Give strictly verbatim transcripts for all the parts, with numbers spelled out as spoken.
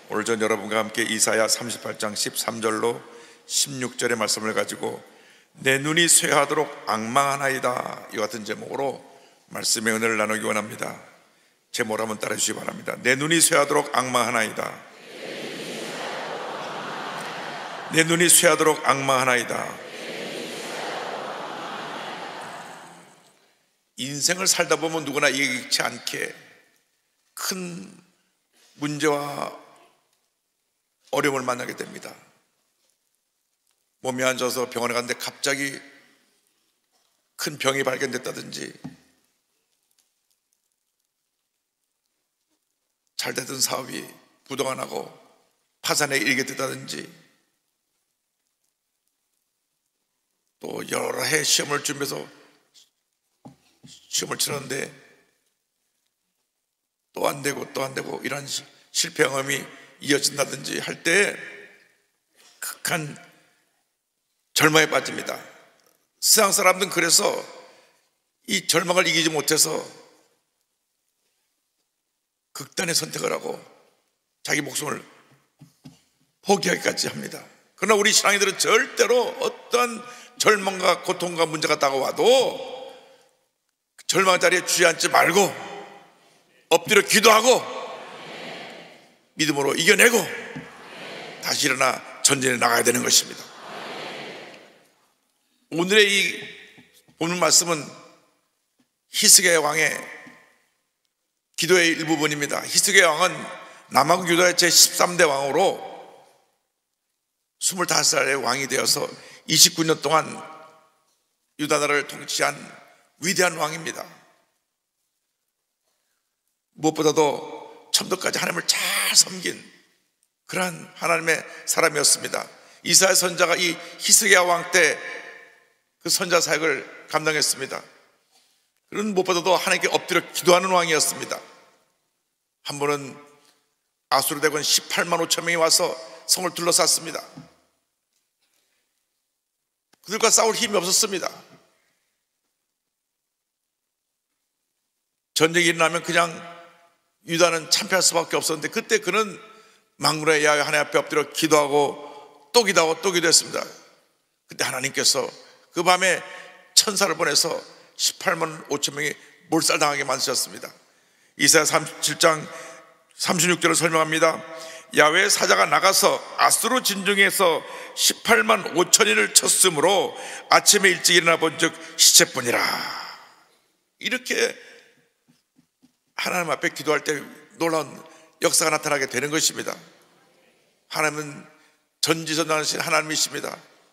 오늘 전 여러분과 함께 이사야 삼십팔 장 십삼 절로 십육 절의 말씀을 가지고 내 눈이 쇠하도록 앙망하나이다, 이 같은 제목으로 말씀의 은혜를 나누기 원합니다. 제목을 한번 따라 주시기 바랍니다. 내 눈이 쇠하도록 앙망하나이다. 내 눈이 쇠하도록 앙망하나이다. 인생을 살다 보면 누구나 예기치 않게 큰 문제와 어려움을 만나게 됩니다. 몸이 안 좋아서 병원에 갔는데 갑자기 큰 병이 발견됐다든지, 잘 되던 사업이 부도가 나고 파산에 이르게 됐다든지, 또 여러 해 시험을 준비해서 시험을 치렀는데 또 안 되고 또 안 되고 이런 실패 경험이 이어진다든지 할 때 극한 절망에 빠집니다. 세상 사람들은 그래서 이 절망을 이기지 못해서 극단의 선택을 하고 자기 목숨을 포기하기까지 합니다. 그러나 우리 신앙인들은 절대로 어떤 절망과 고통과 문제가 다가와도 절망 자리에 주저앉지 말고 엎드려 기도하고 믿음으로 이겨내고 다시 일어나 전진해 나가야 되는 것입니다. 오늘의 이 보는 말씀은 히스기야 왕의 기도의 일부분입니다. 히스기야 왕은 남왕국 유다의 제십삼 대 왕으로 스물다섯 살의 왕이 되어서 이십구 년 동안 유다 나라를 통치한 위대한 왕입니다. 무엇보다도 첨도까지 하나님을 잘 섬긴 그러한 하나님의 사람이었습니다. 이사야 선자가 이 히스기야 왕 때 그 선자 사역을 감당했습니다. 그런 무엇보다도 하나님께 엎드려 기도하는 왕이었습니다. 한 번은 아수르 대군 십팔만 오천 명이 와서 성을 둘러쌌습니다. 그들과 싸울 힘이 없었습니다. 전쟁이 일어나면 그냥 유다는 참패할 수밖에 없었는데, 그때 그는 만군의 야훼 하나님 앞에 엎드려 기도하고 또 기도하고 또 기도했습니다. 그때 하나님께서 그 밤에 천사를 보내서 십팔만 오천 명이 몰살당하게 만드셨습니다. 이사야 삼십칠 장 삼십육 절을 설명합니다. 야훼의 사자가 나가서 아수르 진중에서 십팔만 오천인을 쳤으므로 아침에 일찍 일어나 본즉 시체뿐이라. 이렇게 하나님 앞에 기도할 때 놀라운 역사가 나타나게 되는 것입니다. 하나님은 전지전능하신 하나님이십니다.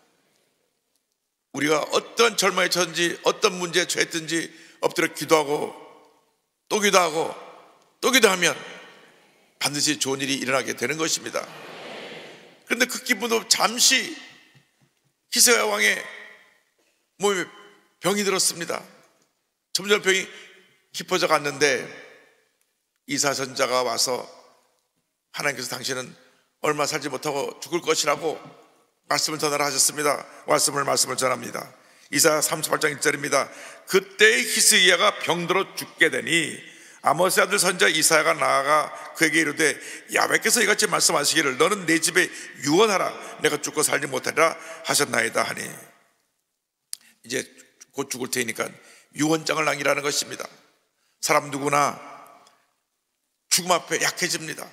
우리가 어떤 절망에 처한지 어떤 문제에 처했든지 엎드려 기도하고 또 기도하고 또 기도하면 반드시 좋은 일이 일어나게 되는 것입니다. 그런데 그 기분도 잠시 히스기야 왕의 몸에 병이 들었습니다. 점점 병이 깊어져 갔는데 이사야 선자가 와서 하나님께서 당신은 얼마 살지 못하고 죽을 것이라고 말씀을 전하라 하셨습니다. 말씀을 말씀을 전합니다. 이사야 삼십팔 장 일 절입니다. 그때 히스기야가 병들어 죽게 되니 아모스의 아들 선자 이사야가 나아가 그에게 이르되 야훼께서 이같이 말씀하시기를 너는 내 집에 유언하라, 내가 죽고 살지 못하리라 하셨나이다 하니, 이제 곧 죽을 테니까 유언장을 남기라는 것입니다. 사람 누구나 죽음 앞에 약해집니다.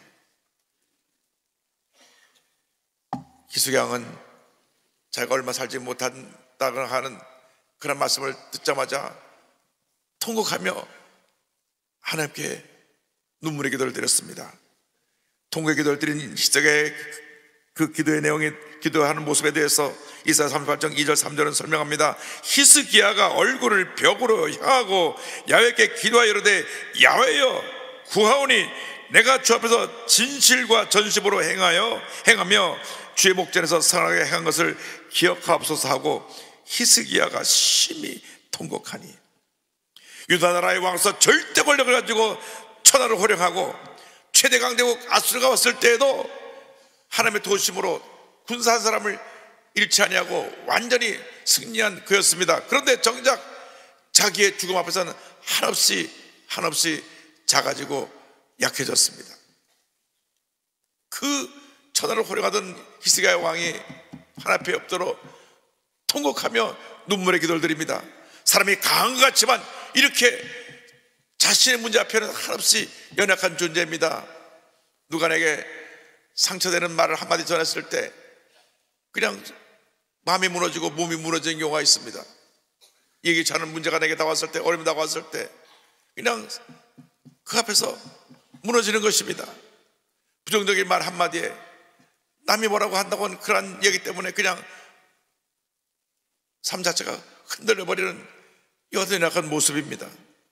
히스기야 왕은 자기가 얼마 살지 못한다고 하는 그런 말씀을 듣자마자 통곡하며 하나님께 눈물의 기도를 드렸습니다. 통곡의 기도를 드린 히스기야의 그 기도의 내용이, 기도하는 모습에 대해서 이사야 삼십팔 장 이 절 삼 절은 설명합니다. 히스기야가 얼굴을 벽으로 향하고 야훼께 기도하여 이르되 야훼여 구하오니 내가 주 앞에서 진실과 전심으로 행하여 행하며 주의 목전에서 선하게 행한 것을 기억하옵소서 하고 히스기야가 심히 통곡하니, 유다 나라의 왕서 절대 권력을 가지고 천하를 호령하고 최대 강대국 아수르가 왔을 때에도 하나님의 도심으로 군사 한 사람을 잃지 아니하고 완전히 승리한 그였습니다. 그런데 정작 자기의 죽음 앞에서는 한없이 한없이 작아지고 약해졌습니다. 그 천하를 호령하던 히스기야 왕이 하나님 앞에 엎드려 통곡하며 눈물의 기도를 드립니다. 사람이 강한 것 같지만 이렇게 자신의 문제 앞에는 한없이 연약한 존재입니다. 누가 내게 상처되는 말을 한마디 전했을 때 그냥 마음이 무너지고 몸이 무너지는 경우가 있습니다. 얘기치 않은 문제가 내게 다가왔을 때, 어려움이 다가왔을 때 그냥 그 앞에서 무너지는 것입니다. 부정적인 말 한마디에 남이 뭐라고 한다고 하는 그런 얘기 때문에 그냥 삶 자체가 흔들려버리는 이와 연약한 모습입니다.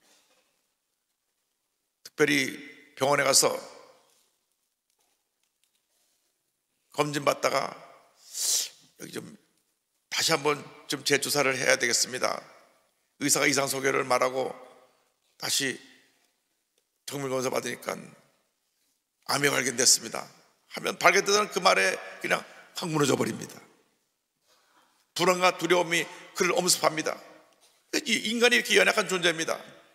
특별히 병원에 가서 검진받다가 여기 좀 다시 한번 좀 재조사를 해야 되겠습니다. 의사가 이상 소견을 말하고 다시 정밀검사 받으니까 암이 발견됐습니다 하면 발견되는 그 말에 그냥 확 무너져 버립니다. 불안과 두려움이 그를 엄습합니다. 인간이 이렇게 연약한 존재입니다.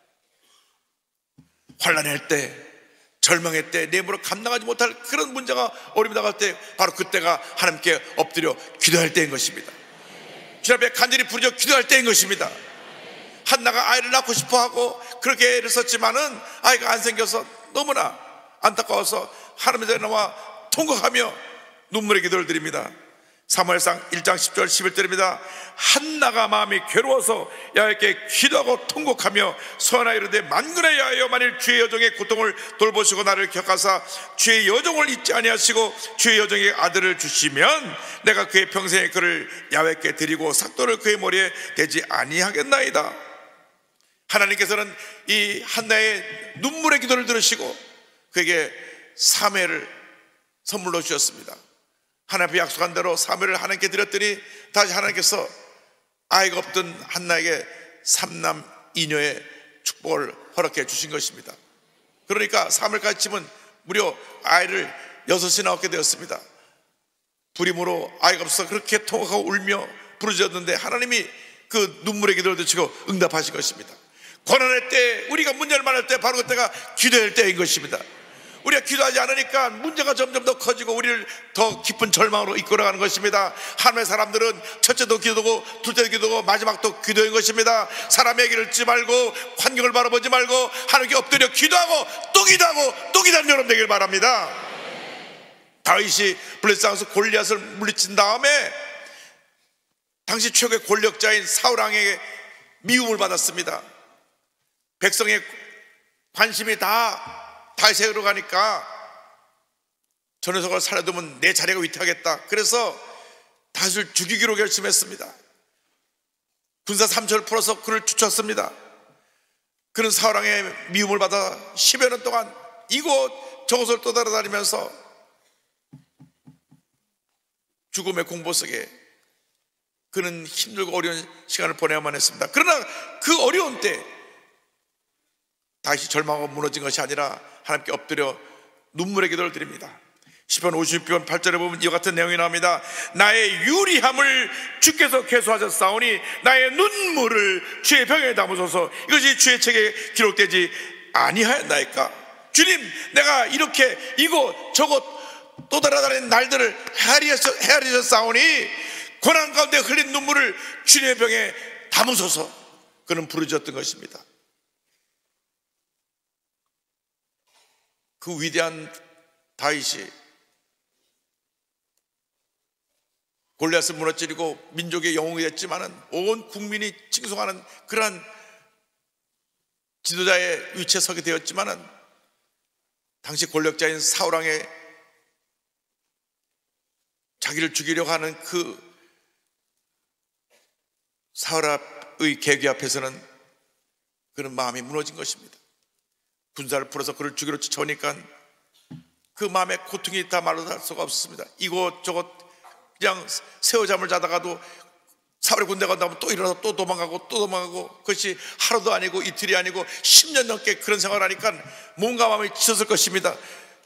환난할 때, 절망할 때, 내 몸으로 감당하지 못할 그런 문제가 어려움이 나갈 때 바로 그때가 하나님께 엎드려 기도할 때인 것입니다. 주님 앞에 간절히 부르짖어 기도할 때인 것입니다. 한나가 아이를 낳고 싶어하고 그렇게 애를 썼지만은 아이가 안 생겨서 너무나 안타까워서 하나님 앞에 나와 통곡하며 눈물의 기도를 드립니다. 사무엘상 일 장 십 절 십일 절입니다. 한나가 마음이 괴로워서 야훼께 기도하고 통곡하며 소원하 이르되 만군의 여호와여, 만일 주의 여종의 고통을 돌보시고 나를 격하사 주의 여종을 잊지 아니하시고 주의 여종에게 아들을 주시면 내가 그의 평생에 그를 야훼께 드리고 삭도를 그의 머리에 대지 아니하겠나이다. 하나님께서는 이 한나의 눈물의 기도를 들으시고 그에게 사매를 선물로 주셨습니다. 하나님 앞에 약속한 대로 사매를 하나님께 드렸더니 다시 하나님께서 아이가 없던 한나에게 삼남 이녀의 축복을 허락해 주신 것입니다. 그러니까 사매까지 치면 무려 아이를 여섯이나 얻게 되었습니다. 불임으로 아이가 없어서 그렇게 통곡하고 울며 부르짖었는데 하나님이 그 눈물의 기도를 드시고 응답하신 것입니다. 고난할 때, 우리가 문제를 만날 때 바로 그때가 기도할 때인 것입니다. 우리가 기도하지 않으니까 문제가 점점 더 커지고 우리를 더 깊은 절망으로 이끌어가는 것입니다. 하나님의 사람들은 첫째도 기도고 둘째도 기도고 마지막도 기도인 것입니다. 사람의 얘기를 듣지 말고 환경을 바라보지 말고 하나님께 엎드려 기도하고 또 기도하고 또 기도하는 여러분 되길 바랍니다. 다윗이 블레셋에서 골리앗을 물리친 다음에 당시 최고의 권력자인 사울 왕에게 미움을 받았습니다. 백성의 관심이 다 다윗에게로 가니까 저 녀석을 살려두면 내 자리가 위태하겠다. 그래서 다윗을 죽이기로 결심했습니다. 군사 삼천을 풀어서 그를 쫓았습니다. 그는 사울왕의 미움을 받아 십여 년 동안 이곳 저곳을 떠돌아다니면서 죽음의 공포 속에 그는 힘들고 어려운 시간을 보내야만 했습니다. 그러나 그 어려운 때 다시 절망하고 무너진 것이 아니라 하나님께 엎드려 눈물의 기도를 드립니다. 시편 오십육 편 팔 절에 보면 이와 같은 내용이 나옵니다. 나의 유리함을 주께서 계수하셨사오니 나의 눈물을 주의 병에 담으소서. 이것이 주의 책에 기록되지 아니하였나이까. 주님, 내가 이렇게 이곳 저곳 또 돌아다니는 날들을 헤아리셨사오니 고난 가운데 흘린 눈물을 주님의 병에 담으소서. 그는 부르짖었던 것입니다. 그 위대한 다윗이 골리앗을 무너뜨리고 민족의 영웅이 됐지만은 온 국민이 칭송하는 그러한 지도자의 위치에 서게 되었지만은 당시 권력자인 사울 왕의 자기를 죽이려고 하는 그 사울의 계획 앞에서는 그는 마음이 무너진 것입니다. 군사를 풀어서 그를 죽이러 쫓아오니까 그 마음의 고통이 다 말로 할 수가 없었습니다. 이곳 저곳 그냥 새우잠을 자다가도 사울의 군대가 온다면 또 일어나서 또 도망가고 또 도망가고, 그것이 하루도 아니고 이틀이 아니고 십 년 넘게 그런 생활을 하니까 몸과 마음이 지쳤을 것입니다.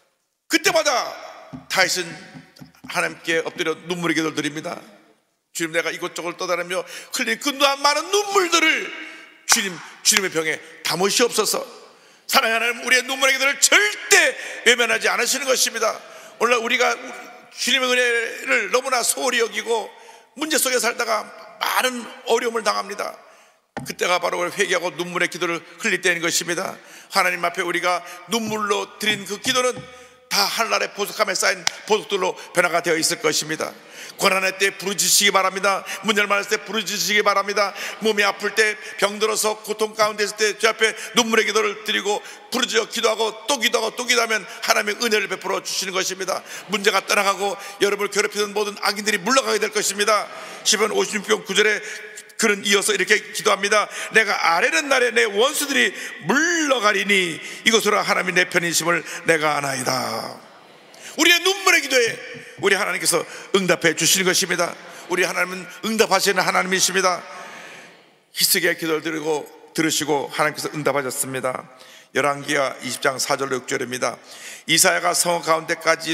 그때마다 다윗은 하나님께 엎드려 눈물의 기도를 드립니다. 주님, 내가 이곳저곳 떠다니며 흘린 그 많은 눈물들을 주님, 주님의 병에 담으시옵소서. 사랑하는 하나님, 우리의 눈물의 기도를 절대 외면하지 않으시는 것입니다. 오늘날 우리가 주님의 은혜를 너무나 소홀히 여기고 문제 속에 살다가 많은 어려움을 당합니다. 그때가 바로 회개하고 눈물의 기도를 흘릴 때인 것입니다. 하나님 앞에 우리가 눈물로 드린 그 기도는 다 하늘나라의 보석함에 쌓인 보석들로 변화가 되어 있을 것입니다. 고난의 때 부르짖으시기 바랍니다. 문제를 만났을 때 부르짖으시기 바랍니다. 몸이 아플 때, 병들어서 고통 가운데 있을 때 주 앞에 눈물의 기도를 드리고 부르짖어 기도하고 또 기도하고 또 기도하면 하나님의 은혜를 베풀어 주시는 것입니다. 문제가 떠나가고 여러분을 괴롭히던 모든 악인들이 물러가게 될 것입니다. 시편 오십육 편 구 절에 그는 이어서 이렇게 기도합니다. 내가 아뢰는 날에 내 원수들이 물러가리니 이것으로 하나님이 내 편이심을 내가 아나이다. 우리의 눈물의 기도에 우리 하나님께서 응답해 주시는 것입니다. 우리 하나님은 응답하시는 하나님이십니다. 히스기야의 기도를 드리고 들으시고 하나님께서 응답하셨습니다. 열왕기하 이십 장 사 절로 육 절입니다. 이사야가 성읍 가운데까지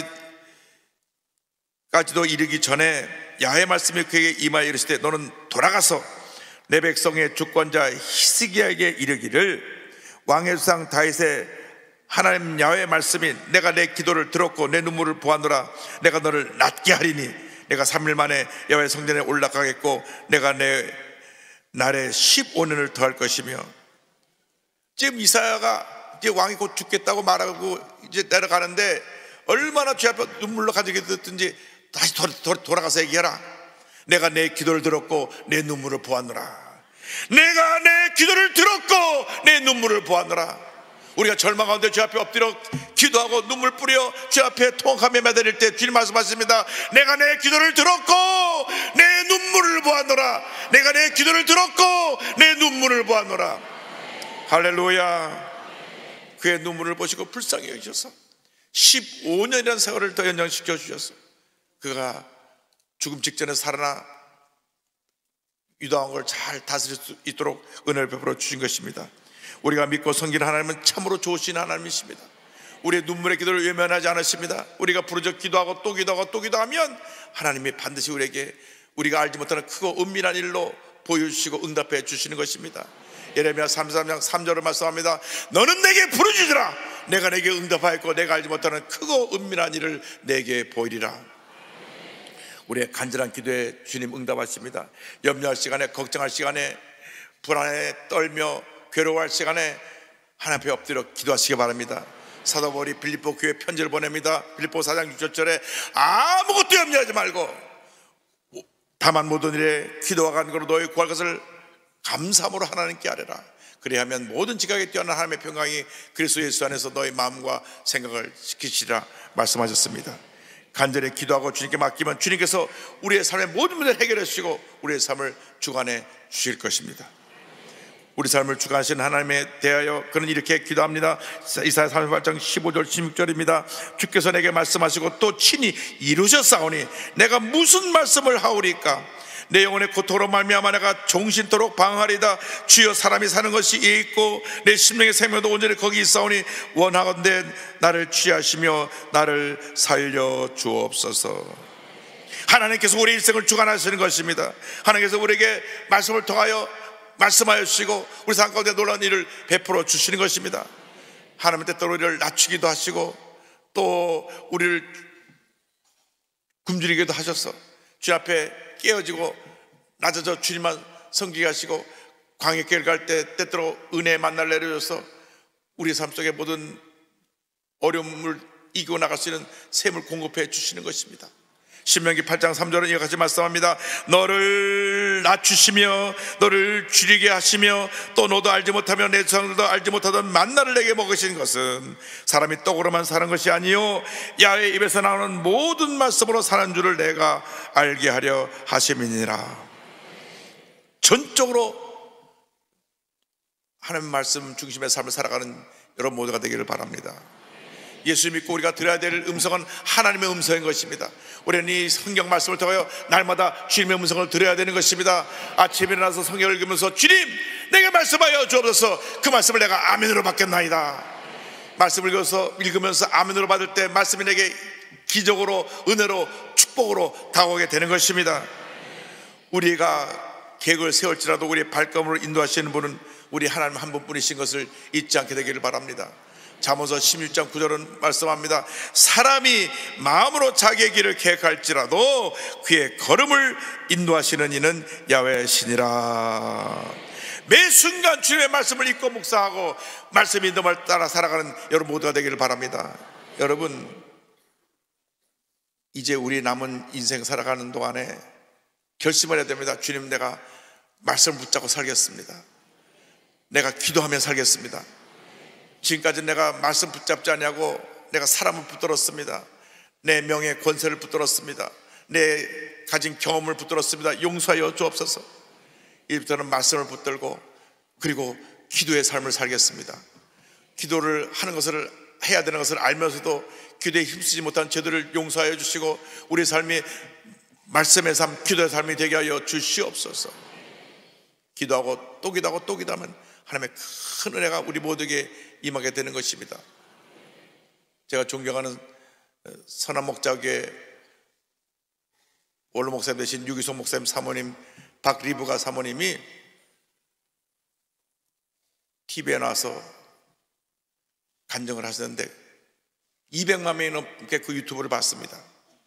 까지도 이르기 전에 야훼의 말씀이 그에게 임하여 이르시되 너는 돌아가서 내 백성의 주권자 히스기야에게 이르기를 왕의 조상 다윗의 하나님 야훼의 말씀이 내가 내 기도를 들었고 내 눈물을 보았노라. 내가 너를 낫게 하리니 내가 삼 일 만에 여호와의 성전에 올라가겠고 내가 내 날에 십오 년을 더할 것이며. 지금 이사야가 이제 왕이 곧 죽겠다고 말하고 이제 내려가는데 얼마나 죄 앞에 눈물로 가지게 됐든지 다시 돌아가서 얘기해라. 내가 내 기도를 들었고 내 눈물을 보았노라. 내가 내 기도를 들었고 내 눈물을 보았노라. 우리가 절망 가운데 주 앞에 엎드려 기도하고 눈물 뿌려 주 앞에 통곡하며 매달릴 때 주님 말씀하십니다. 내가 내 기도를 들었고 내 눈물을 보았노라. 내가 내 기도를 들었고 내 눈물을 보았노라. 할렐루야. 그의 눈물을 보시고 불쌍히 여기셔서 십오 년이라는 세월을 더 연장시켜 주셔서 그가 죽음 직전에 살아나 유다 왕국을 잘 다스릴 수 있도록 은혜를 베풀어 주신 것입니다. 우리가 믿고 섬기는 하나님은 참으로 좋으신 하나님이십니다. 우리의 눈물의 기도를 외면하지 않으십니다. 우리가 부르짖어 기도하고 또 기도하고 또 기도하면 하나님이 반드시 우리에게 우리가 알지 못하는 크고 은밀한 일로 보여주시고 응답해 주시는 것입니다. 예레미야 삼십삼 장 삼 절을 말씀합니다. 너는 내게 부르짖으라. 내가 내게 응답하였고 내가 알지 못하는 크고 은밀한 일을 내게 보이리라. 우리의 간절한 기도에 주님 응답하십니다. 염려할 시간에, 걱정할 시간에, 불안에 떨며 괴로워할 시간에 하나님 앞에 엎드려 기도하시기 바랍니다. 사도 바울이 빌립보 교회에 편지를 보냅니다. 빌립보 사 장 육 절에 아무것도 염려하지 말고 다만 모든 일에 기도와 간구로 너희 구할 것을 감사함으로 하나님께 아뢰라. 그리하면 모든 지각에 뛰어난 하나님의 평강이 그리스도 예수 안에서 너희 마음과 생각을 지키시리라 말씀하셨습니다. 간절히 기도하고 주님께 맡기면 주님께서 우리의 삶의 모든 문제를 해결해 주시고 우리의 삶을 주관해 주실 것입니다. 우리 삶을 주관하시는 하나님에 대하여 그는 이렇게 기도합니다. 이사야 삼십팔 장 십오 절 십육 절입니다. 주께서 내게 말씀하시고 또 친히 이루셨사오니 내가 무슨 말씀을 하오리까. 내 영혼의 고통으로 말미암아 내가 종신토록 방황하리다. 주여 사람이 사는 것이 이에 있고 내 심령의 생명도 온전히 거기 있사오니 원하건대 나를 취하시며 나를 살려 주옵소서. 하나님께서 우리 일생을 주관하시는 것입니다. 하나님께서 우리에게 말씀을 통하여 말씀하여 주시고 우리 삶 가운데 놀라운 일을 베풀어 주시는 것입니다. 하나님의 때때로 우리를 낮추기도 하시고 또 우리를 굶주리기도 하셔서 주 앞에 깨어지고 낮아져 주님만 섬기게 하시고 광야길 갈 때 때때로 은혜의 만날 내려줘서 우리 삶 속에 모든 어려움을 이기고 나갈 수 있는 샘을 공급해 주시는 것입니다. 신명기 팔 장 삼 절은 이와 같이 말씀합니다. 너를 낮추시며 너를 줄이게 하시며 또 너도 알지 못하며 내 조상들도 알지 못하던 만나를 내게 먹으신 것은 사람이 떡으로만 사는 것이 아니요 야훼의 입에서 나오는 모든 말씀으로 사는 줄을 내가 알게 하려 하심이니라. 전적으로 하나님 말씀 중심의 삶을 살아가는 여러분 모두가 되기를 바랍니다. 예수 믿고 우리가 들어야 될 음성은 하나님의 음성인 것입니다. 우리는 이 성경 말씀을 통하여 날마다 주님의 음성을 들어야 되는 것입니다. 아침에 일어나서 성경을 읽으면서 주님 내게 말씀하여 주옵소서. 그 말씀을 내가 아멘으로 받겠나이다. 말씀을 읽어서 읽으면서 아멘으로 받을 때 말씀이 내게 기적으로 은혜로 축복으로 다가오게 되는 것입니다. 우리가 계획을 세울지라도 우리의 발걸음으로 인도하시는 분은 우리 하나님 한 분뿐이신 것을 잊지 않게 되기를 바랍니다. 잠언서 십육 장 구 절은 말씀합니다. 사람이 마음으로 자기의 길을 계획할지라도 그의 걸음을 인도하시는 이는 야훼의 신이라. 매 순간 주님의 말씀을 읽고 묵상하고 말씀의 인도를 따라 살아가는 여러분 모두가 되기를 바랍니다. 여러분, 이제 우리 남은 인생 살아가는 동안에 결심을 해야 됩니다. 주님, 내가 말씀을 붙잡고 살겠습니다. 내가 기도하며 살겠습니다. 지금까지 내가 말씀 붙잡지 않냐고 내가 사람을 붙들었습니다. 내 명예 권세를 붙들었습니다. 내 가진 경험을 붙들었습니다. 용서하여 주옵소서. 이제부터는 말씀을 붙들고 그리고 기도의 삶을 살겠습니다. 기도를 하는 것을 해야 되는 것을 알면서도 기도에 힘쓰지 못한 죄들을 용서하여 주시고 우리 삶이 말씀의 삶, 기도의 삶이 되게 하여 주시옵소서. 기도하고 또 기도하고 또 기도하면 하나님의 큰 은혜가 우리 모두에게 임하게 되는 것입니다. 제가 존경하는 선한 목자교회 원로 목사님 되신 유기송 목사님 사모님, 박리브가 사모님이 티비에 나와서 간증을 하셨는데 이백만 명이 넘게 그 유튜브를 봤습니다.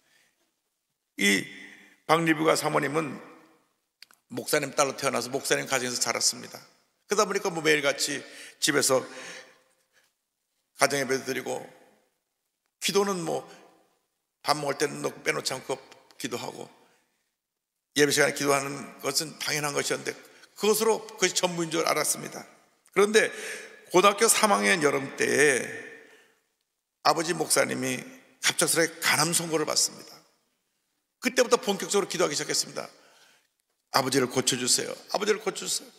이 박리브가 사모님은 목사님 딸로 태어나서 목사님 가정에서 자랐습니다. 그러다 보니까 뭐 매일같이 집에서 가정예배도 드리고 기도는 뭐 밥 먹을 때는 빼놓지 않고 기도하고 예배 시간에 기도하는 것은 당연한 것이었는데 그것으로 그것이 전부인 줄 알았습니다. 그런데 고등학교 삼 학년 여름 때에 아버지 목사님이 갑작스레 간암 선고를 받습니다. 그때부터 본격적으로 기도하기 시작했습니다. 아버지를 고쳐주세요. 아버지를 고쳐주세요.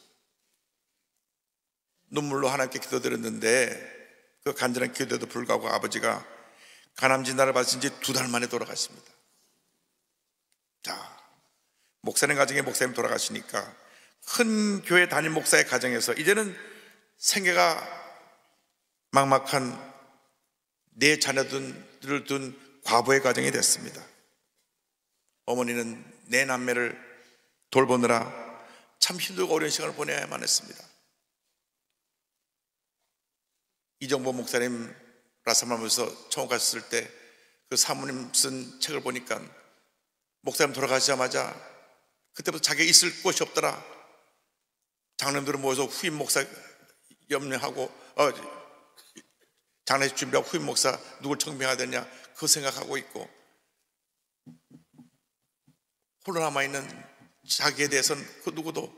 눈물로 하나님께 기도드렸는데 그 간절한 기도에도 불구하고 아버지가 간암 진단을 받으신 지 두 달 만에 돌아가십니다. 자, 목사님 가정에 목사님 돌아가시니까 큰 교회 담임 목사의 가정에서 이제는 생계가 막막한 네 자녀들을 둔 과부의 가정이 됐습니다. 어머니는 네 남매를 돌보느라 참 힘들고 어려운 시간을 보내야만 했습니다. 이정보 목사님 라사마면서 처음 갔을 때 그 사모님 쓴 책을 보니까 목사님 돌아가시자마자 그때부터 자기가 있을 곳이 없더라. 장로님들을 모여서 후임 목사 염려하고 어, 장례식 준비하고 후임 목사 누굴 청빙해야 되냐 그거 생각하고 있고 홀로 남아있는 자기에 대해서는 그 누구도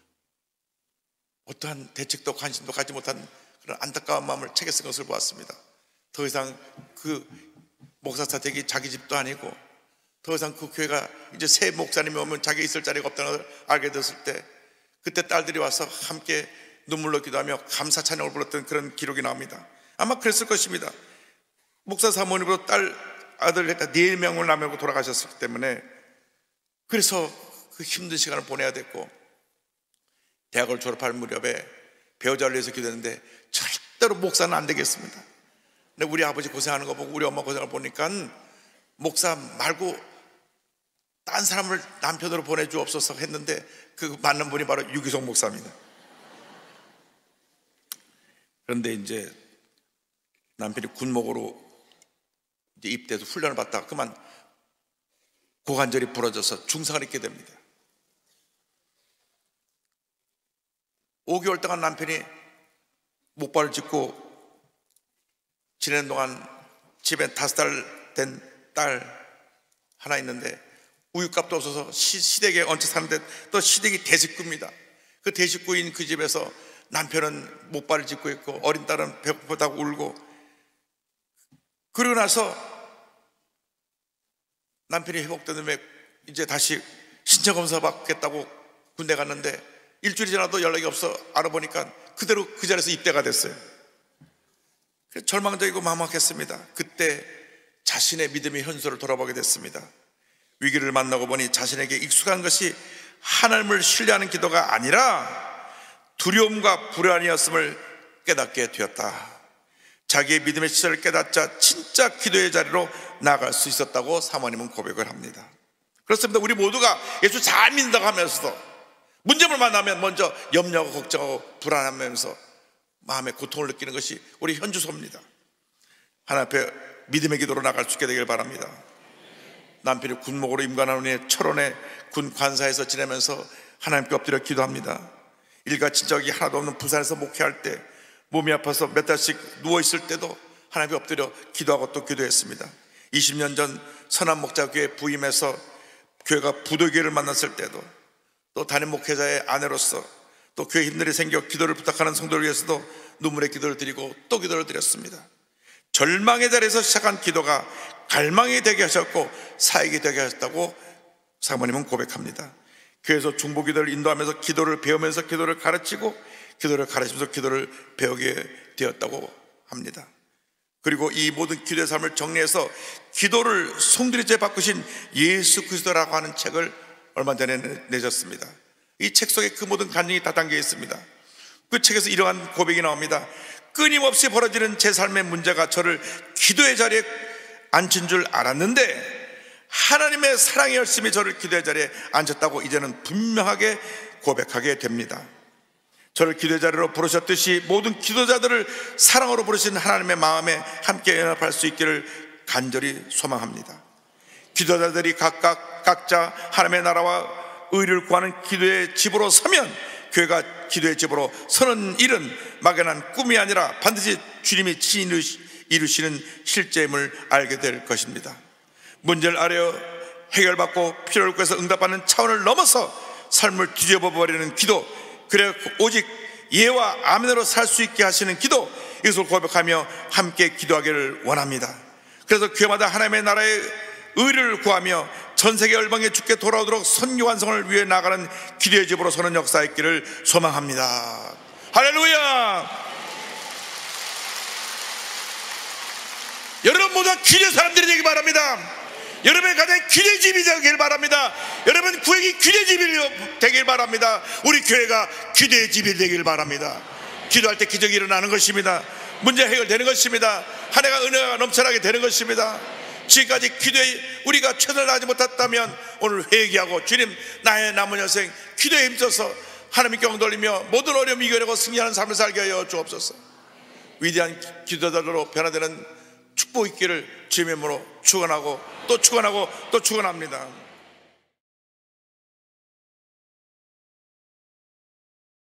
어떠한 대책도 관심도 갖지 못한 그런 안타까운 마음을 책에 쓴 것을 보았습니다. 더 이상 그 목사 사택이 자기 집도 아니고 더 이상 그 교회가 이제 새 목사님이 오면 자기 있을 자리가 없다는 걸 알게 됐을 때 그때 딸들이 와서 함께 눈물로 기도하며 감사 찬양을 불렀던 그런 기록이 나옵니다. 아마 그랬을 것입니다. 목사 사모님으로 딸 아들 네 명을 남기고 돌아가셨기 때문에 그래서 그 힘든 시간을 보내야 됐고 대학을 졸업할 무렵에 배우자를 위해서 기도했는데 절대로 목사는 안 되겠습니다. 근데 우리 아버지 고생하는 거 보고 우리 엄마 고생을 보니까 목사 말고 딴 사람을 남편으로 보내주옵소서 했는데 그 맞는 분이 바로 유기송 목사입니다. 그런데 이제 남편이 군목으로 이제 입대해서 훈련을 받다가 그만 고관절이 부러져서 중상을 입게 됩니다. 오 개월 동안 남편이 목발을 짚고 지내는 동안 집에 다섯 달 된 딸 하나 있는데 우유값도 없어서 시, 시댁에 얹혀 사는데 또 시댁이 대식구입니다. 그 대식구인 그 집에서 남편은 목발을 짚고 있고 어린 딸은 배고프다고 울고 그러고 나서 남편이 회복된 다음에 이제 다시 신체 검사 받겠다고 군대 갔는데 일주일이 지나도 연락이 없어 알아보니까 그대로 그 자리에서 입대가 됐어요. 절망적이고 막막했습니다. 그때 자신의 믿음의 현실을 돌아보게 됐습니다. 위기를 만나고 보니 자신에게 익숙한 것이 하나님을 신뢰하는 기도가 아니라 두려움과 불안이었음을 깨닫게 되었다. 자기의 믿음의 시절을 깨닫자 진짜 기도의 자리로 나아갈 수 있었다고 사모님은 고백을 합니다. 그렇습니다. 우리 모두가 예수 잘 믿는다고 하면서도 문제를 만나면 먼저 염려하고 걱정하고 불안하면서 마음의 고통을 느끼는 것이 우리 현주소입니다. 하나님 앞에 믿음의 기도로 나갈 수 있게 되길 바랍니다. 남편이 군목으로 임관한 후에 철원의 군 관사에서 지내면서 하나님께 엎드려 기도합니다. 일가 친척이 하나도 없는 부산에서 목회할 때 몸이 아파서 몇 달씩 누워있을 때도 하나님께 엎드려 기도하고 또 기도했습니다. 이십 년 전 선한 목자교회 부임해서 교회가 부도교회를 만났을 때도, 또 담임 목회자의 아내로서 또 교회 힘들이 생겨 기도를 부탁하는 성도를 위해서도 눈물의 기도를 드리고 또 기도를 드렸습니다. 절망의 자리에서 시작한 기도가 갈망이 되게 하셨고 사역이 되게 하셨다고 사모님은 고백합니다. 교회에서 중보기도를 인도하면서 기도를 배우면서 기도를 가르치고 기도를 가르치면서 기도를 배우게 되었다고 합니다. 그리고 이 모든 기도의 삶을 정리해서 기도를 송두리째 바꾸신 예수 그리스도라고 하는 책을 얼마 전에 내셨습니다. 이 책 속에 그 모든 간증이 다 담겨 있습니다. 그 책에서 이러한 고백이 나옵니다. 끊임없이 벌어지는 제 삶의 문제가 저를 기도의 자리에 앉힌 줄 알았는데 하나님의 사랑의 열심히 저를 기도의 자리에 앉혔다고 이제는 분명하게 고백하게 됩니다. 저를 기도의 자리로 부르셨듯이 모든 기도자들을 사랑으로 부르신 하나님의 마음에 함께 연합할 수 있기를 간절히 소망합니다. 기도자들이 각각 각자 하나님의 나라와 의를 구하는 기도의 집으로 서면 교회가 기도의 집으로 서는 일은 막연한 꿈이 아니라 반드시 주님이 친히 이루시는 실제임을 알게 될 것입니다. 문제를 아려 해결받고 필요를 구해서 응답받는 차원을 넘어서 삶을 뒤집어 버리는 기도, 그래 오직 예와 아멘으로 살 수 있게 하시는 기도, 이것을 고백하며 함께 기도하기를 원합니다. 그래서 교회마다 하나님의 나라의 의를 구하며 전세계 열방에 주께 돌아오도록 선교 완성을 위해 나가는 기도의 집으로 서는 역사 있기를 소망합니다. 할렐루야. 여러분 모두 기도의 사람들이 되기 바랍니다. 여러분의 가정이 기도의 집이 되길 바랍니다. 여러분 구역이 기도의 집이 되길 바랍니다. 우리 교회가 기도의 집이 되길 바랍니다. 기도할 때 기적이 일어나는 것입니다. 문제 해결되는 것입니다. 한 해가 은혜가 넘쳐나게 되는 것입니다. 지금까지 기도에 우리가 최선을 다하지 못했다면 오늘 회개하고 주님, 나의 남은 여생 기도에 힘써서 하나님께 영광 돌리며 모든 어려움 이겨내고 승리하는 삶을 살게 하여 주옵소서. 위대한 기도자들로 변화되는 축복 있기를 주님의 이름으로 축원하고 또 축원하고 또 축원합니다.